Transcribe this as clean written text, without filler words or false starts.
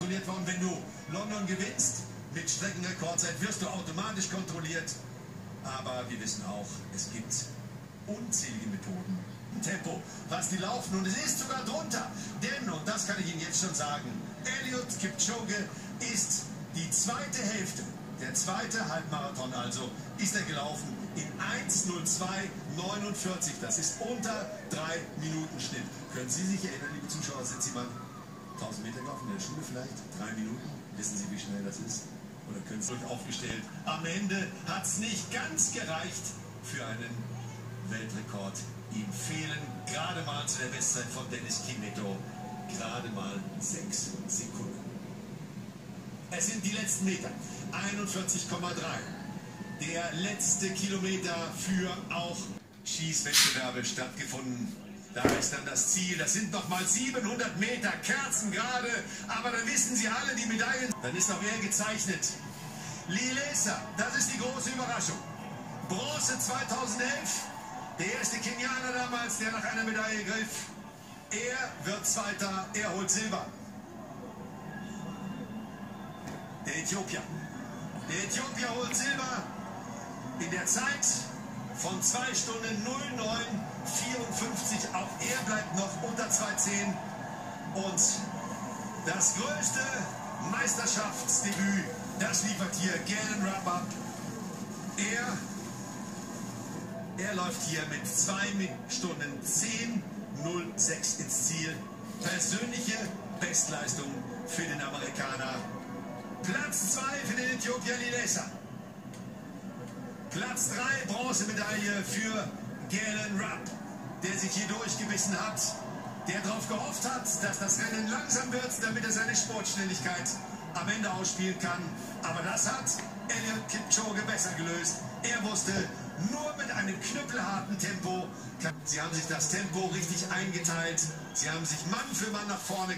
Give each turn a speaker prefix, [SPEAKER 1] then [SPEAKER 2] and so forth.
[SPEAKER 1] Worden. Wenn du London gewinnst, mit Streckenrekordzeit wirst du automatisch kontrolliert. Aber wir wissen auch, es gibt unzählige Methoden. Tempo, was die laufen, und es ist sogar drunter. Denn, und das kann ich Ihnen jetzt schon sagen, Eliud Kipchoge ist die zweite Hälfte, der zweite Halbmarathon also, ist er gelaufen in 1:02:49. Das ist unter 3 Minuten Schnitt. Können Sie sich erinnern, liebe Zuschauer, sind Sie mal 1000 Meter gelaufen in der Schule vielleicht? 3 Minuten? Wissen Sie, wie schnell das ist? Oder können Sie sich aufgestellt? Am Ende hat es nicht ganz gereicht für einen Weltrekord. Ihm fehlen gerade mal zu der Bestzeit von Dennis Kimetto gerade mal 6 Sekunden. Es sind die letzten Meter. 41,3. Der letzte Kilometer für auch Schießwettbewerbe stattgefunden. Da ist dann das Ziel. Das sind noch mal 700 Meter, kerzengerade. Aber dann wissen Sie alle, die Medaillen. Dann ist noch wer gezeichnet. Lilesa, das ist die große Überraschung. Bronze 2011. Der erste Kenianer damals, der nach einer Medaille griff. Er wird Zweiter, er holt Silber. Der Äthiopier. Der Äthiopier holt Silber in der Zeit von 2 Stunden 09:54. Auch er bleibt noch unter 2:10. Und das größte Meisterschaftsdebüt, das liefert hier Galen Rupp ab. Er läuft hier mit 2 Stunden 10:06 ins Ziel. Persönliche Bestleistung für den Amerikaner. Platz 2 für den Äthiopier Lilesa. Platz 3 Bronzemedaille für Galen Rupp, der sich hier durchgebissen hat, der darauf gehofft hat, dass das Rennen langsam wird, damit er seine Sportschnelligkeit am Ende ausspielen kann. Aber das hat Eliud Kipchoge besser gelöst. Er wusste, nur mit einem knüppelharten Tempo. Sie haben sich das Tempo richtig eingeteilt. Sie haben sich Mann für Mann nach vorne